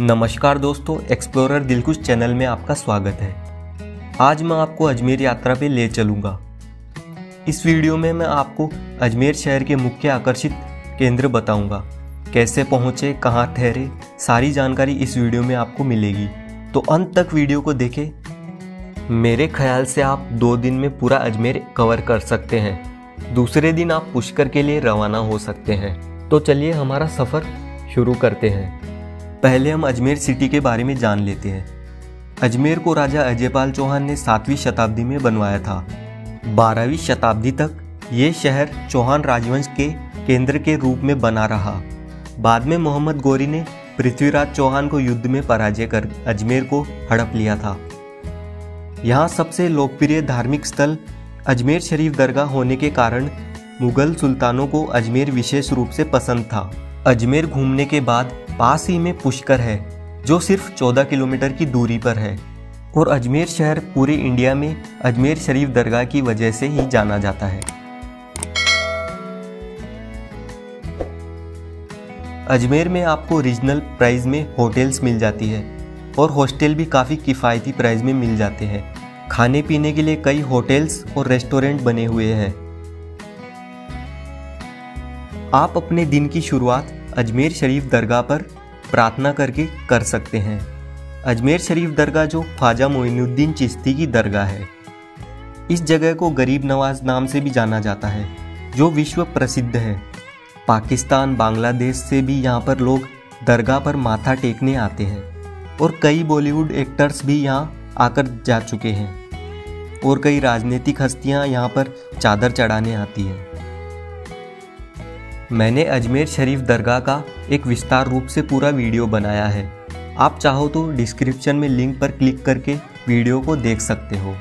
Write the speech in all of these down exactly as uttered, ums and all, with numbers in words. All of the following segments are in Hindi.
नमस्कार दोस्तों, एक्सप्लोरर दिलखुश चैनल में आपका स्वागत है। आज मैं आपको अजमेर यात्रा पे ले चलूँगा। इस वीडियो में मैं आपको अजमेर शहर के मुख्य आकर्षित केंद्र बताऊँगा। कैसे पहुँचे, कहाँ ठहरे, सारी जानकारी इस वीडियो में आपको मिलेगी, तो अंत तक वीडियो को देखें। मेरे ख्याल से आप दो दिन में पूरा अजमेर कवर कर सकते हैं। दूसरे दिन आप पुष्कर के लिए रवाना हो सकते हैं। तो चलिए हमारा सफ़र शुरू करते हैं। पहले हम अजमेर सिटी के बारे में जान लेते हैं। अजमेर को राजा अजयपाल चौहान ने सातवीं शताब्दी में बनवाया था। बारहवीं शताब्दी तक ये शहर चौहान राजवंश के केंद्र के रूप में बना रहा। बाद में मोहम्मद गौरी ने पृथ्वीराज चौहान को युद्ध में पराजय कर अजमेर को हड़प लिया था। यहाँ सबसे लोकप्रिय धार्मिक स्थल अजमेर शरीफ दरगाह होने के कारण मुगल सुल्तानों को अजमेर विशेष रूप से पसंद था। अजमेर घूमने के बाद पास ही में पुष्कर है, जो सिर्फ चौदह किलोमीटर की दूरी पर है, और अजमेर शहर पूरे इंडिया में अजमेर शरीफ दरगाह की वजह से ही जाना जाता है। अजमेर में आपको रीजनल प्राइस में होटल्स मिल जाती है और हॉस्टल भी काफ़ी किफ़ायती प्राइस में मिल जाते हैं। खाने पीने के लिए कई होटल्स और रेस्टोरेंट बने हुए हैं। आप अपने दिन की शुरुआत अजमेर शरीफ दरगाह पर प्रार्थना करके कर सकते हैं। अजमेर शरीफ दरगाह जो ख्वाजा मोइनुद्दीन चिश्ती की दरगाह है। इस जगह को गरीब नवाज नाम से भी जाना जाता है, जो विश्व प्रसिद्ध है। पाकिस्तान, बांग्लादेश से भी यहाँ पर लोग दरगाह पर माथा टेकने आते हैं, और कई बॉलीवुड एक्टर्स भी यहाँ आकर जा चुके हैं, और कई राजनीतिक हस्तियाँ यहाँ पर चादर चढ़ाने आती हैं। मैंने अजमेर शरीफ दरगाह का एक विस्तार रूप से पूरा वीडियो बनाया है। आप चाहो तो डिस्क्रिप्शन में लिंक पर क्लिक करके वीडियो को देख सकते हो।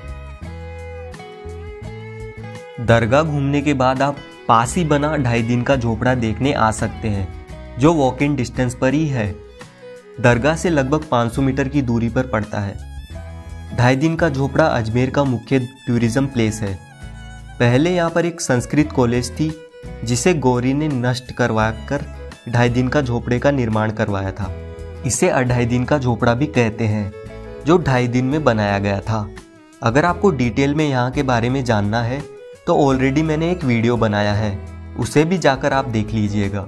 दरगाह घूमने के बाद आप पास ही बना ढाई दिन का झोपड़ा देखने आ सकते हैं, जो वॉक इन डिस्टेंस पर ही है। दरगाह से लगभग पाँच सौ मीटर की दूरी पर पड़ता है। ढाई दिन का झोपड़ा अजमेर का मुख्य टूरिज्म प्लेस है। पहले यहाँ पर एक संस्कृत कॉलेज थी, जिसे गौरी ने नष्ट करवा कर ढाई दिन का झोपड़े का निर्माण करवाया था। इसे अढ़ाई दिन का झोपड़ा भी कहते हैं, जो ढाई दिन में बनाया गया था। अगर आपको डिटेल में यहाँ के बारे में जानना है तो ऑलरेडी मैंने एक वीडियो बनाया है, उसे भी जाकर आप देख लीजिएगा।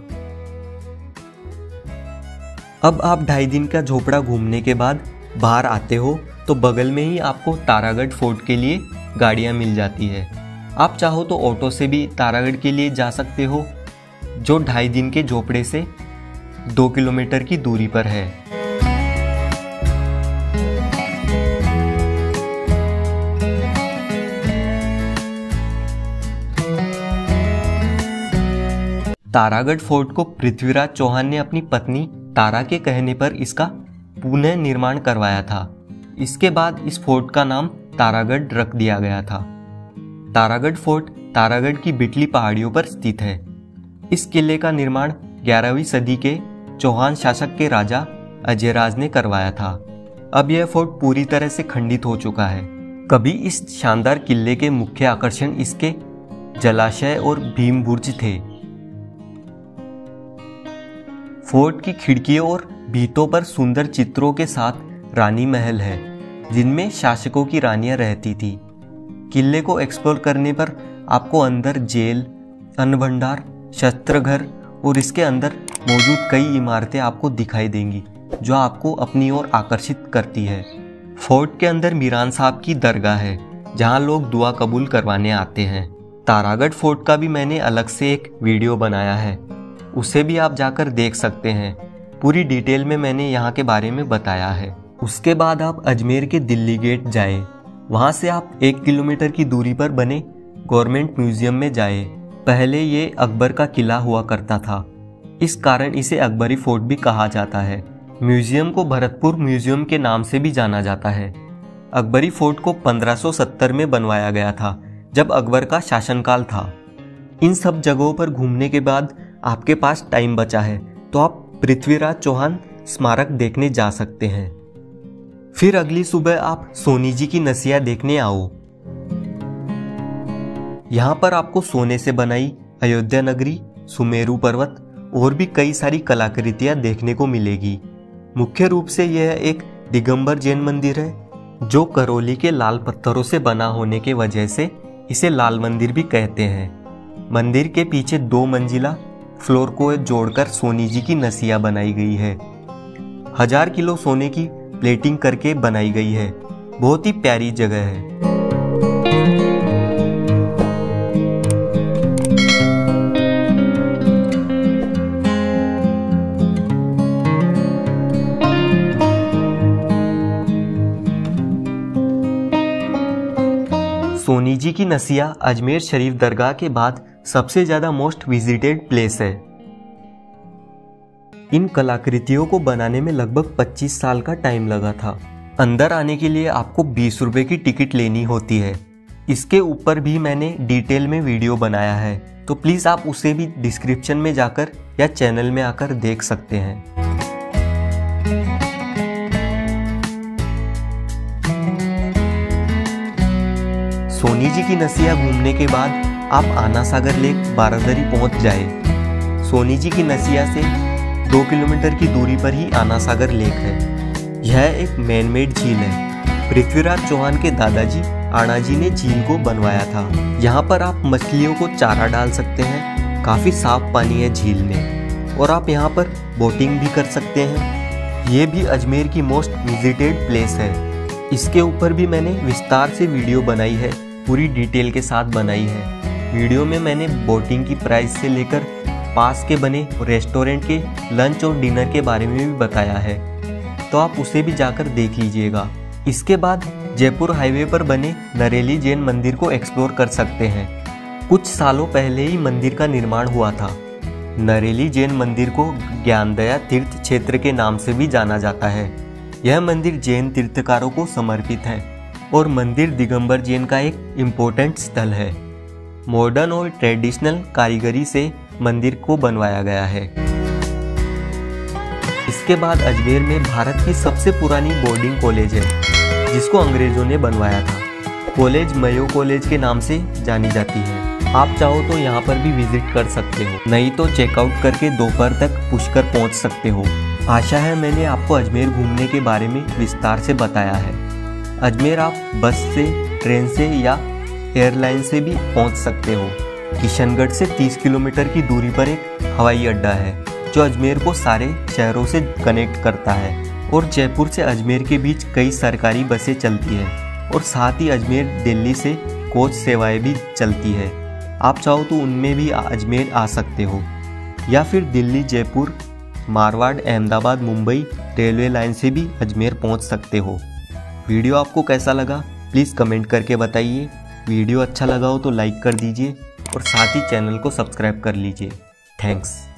अब आप ढाई दिन का झोपड़ा घूमने के बाद बाहर आते हो तो बगल में ही आपको तारागढ़ फोर्ट के लिए गाड़ियाँ मिल जाती है। आप चाहो तो ऑटो से भी तारागढ़ के लिए जा सकते हो, जो ढाई दिन के झोपड़े से दो किलोमीटर की दूरी पर है। तारागढ़ फोर्ट को पृथ्वीराज चौहान ने अपनी पत्नी तारा के कहने पर इसका पुनः निर्माण करवाया था। इसके बाद इस फोर्ट का नाम तारागढ़ रख दिया गया था। तारागढ़ फोर्ट तारागढ़ की बिटली पहाड़ियों पर स्थित है। इस किले का निर्माण ग्यारहवीं सदी के चौहान शासक के राजा अजयराज ने करवाया था। अब यह फोर्ट पूरी तरह से खंडित हो चुका है। कभी इस शानदार किले के मुख्य आकर्षण इसके जलाशय और भीम बुर्ज थे। फोर्ट की खिड़कियों और भीतों पर सुंदर चित्रों के साथ रानी महल है, जिनमें शासकों की रानियां रहती थी। किले को एक्सप्लोर करने पर आपको अंदर जेल, अन्न भंडार, शस्त्र घर और इसके अंदर मौजूद कई इमारतें आपको दिखाई देंगी, जो आपको अपनी ओर आकर्षित करती है। फोर्ट के अंदर मीरान साहब की दरगाह है, जहां लोग दुआ कबूल करवाने आते हैं। तारागढ़ फोर्ट का भी मैंने अलग से एक वीडियो बनाया है, उसे भी आप जाकर देख सकते हैं। पूरी डिटेल में मैंने यहाँ के बारे में बताया है। उसके बाद आप अजमेर के दिल्ली गेट जाए। वहाँ से आप एक किलोमीटर की दूरी पर बने गवर्नमेंट म्यूजियम में जाए। पहले ये अकबर का किला हुआ करता था, इस कारण इसे अकबरी फोर्ट भी कहा जाता है। म्यूजियम को भरतपुर म्यूजियम के नाम से भी जाना जाता है। अकबरी फोर्ट को पंद्रह सौ सत्तर में बनवाया गया था, जब अकबर का शासनकाल था। इन सब जगहों पर घूमने के बाद आपके पास टाइम बचा है तो आप पृथ्वीराज चौहान स्मारक देखने जा सकते हैं। फिर अगली सुबह आप सोनी जी की नसिया देखने आओ। यहाँ पर आपको सोने से बनाई अयोध्या नगरी, सुमेरु पर्वत और भी कई सारी कलाकृतियाँ देखने को मिलेगी। मुख्य रूप से यह एक दिगंबर जैन मंदिर है जो करौली के लाल पत्थरों से बना होने के वजह से इसे लाल मंदिर भी कहते हैं। मंदिर के पीछे दो मंजिला फ्लोर को जोड़कर सोनी जी की नसिया बनाई गई है। हजार किलो सोने की प्लेटिंग करके बनाई गई है। बहुत ही प्यारी जगह है। सोनी जी की नसिया अजमेर शरीफ दरगाह के बाद सबसे ज्यादा मोस्ट विजिटेड प्लेस है। इन कलाकृतियों को बनाने में लगभग पच्चीस साल का टाइम लगा था। अंदर आने के लिए आपको बीस रुपए की टिकट लेनी होती है। इसके ऊपर भी मैंने डिटेल में वीडियो बनाया है, तो प्लीज आप उसे भी डिस्क्रिप्शन में जाकर या चैनल में आकर देख सकते हैं। सोनी जी की नसिया घूमने के बाद आप आना सागर लेक बारादरी पहुंच जाए। सोनी जी की नसिया से दो किलोमीटर की दूरी पर ही आना सागर लेक है। यह एक मैन मेड झील है। पृथ्वीराज चौहान के दादाजी आना जी ने झील को बनवाया था। यहाँ पर आप मछलियों को चारा डाल सकते हैं। काफी साफ पानी है झील में और आप यहाँ पर बोटिंग भी कर सकते हैं। ये भी अजमेर की मोस्ट विजिटेड प्लेस है। इसके ऊपर भी मैंने विस्तार से वीडियो बनाई है, पूरी डिटेल के साथ बनाई है। वीडियो में मैंने बोटिंग की प्राइस से लेकर पास के बने रेस्टोरेंट के लंच और डिनर के बारे में भी बताया है, तो आप उसे भी जाकर देख लीजिएगा। इसके बाद जयपुर हाईवे पर बने नरेली जैन मंदिर को एक्सप्लोर कर सकते हैं। कुछ सालों पहले ही मंदिर का निर्माण हुआ था। नरेली जैन मंदिर को ज्ञानदया तीर्थ क्षेत्र के नाम से भी जाना जाता है। यह मंदिर जैन तीर्थकारों को समर्पित है और मंदिर दिगंबर जैन का एक इम्पोर्टेंट स्थल है। मॉडर्न और ट्रेडिशनल कारीगरी से मंदिर को बनवाया गया है। इसके बाद अजमेर में भारत की सबसे पुरानी बोर्डिंग कॉलेज है, जिसको अंग्रेजों ने बनवाया था। कॉलेज मयो कॉलेज के नाम से जानी जाती है। आप चाहो तो यहाँ पर भी विजिट कर सकते हो, नहीं तो चेकआउट करके दोपहर तक पुष्कर पहुँच सकते हो। आशा है मैंने आपको अजमेर घूमने के बारे में विस्तार से बताया है। अजमेर आप बस से, ट्रेन से या एयरलाइन से भी पहुंच सकते हो। किशनगढ़ से तीस किलोमीटर की दूरी पर एक हवाई अड्डा है जो अजमेर को सारे शहरों से कनेक्ट करता है और जयपुर से अजमेर के बीच कई सरकारी बसें चलती है और साथ ही अजमेर दिल्ली से कोच सेवाएं भी चलती है। आप चाहो तो उनमें भी अजमेर आ सकते हो या फिर दिल्ली, जयपुर, मारवाड़, अहमदाबाद, मुंबई रेलवे लाइन से भी अजमेर पहुंच सकते हो। वीडियो आपको कैसा लगा प्लीज़ कमेंट करके बताइए। वीडियो अच्छा लगा हो तो लाइक कर दीजिए और साथ ही चैनल को सब्सक्राइब कर लीजिए। थैंक्स।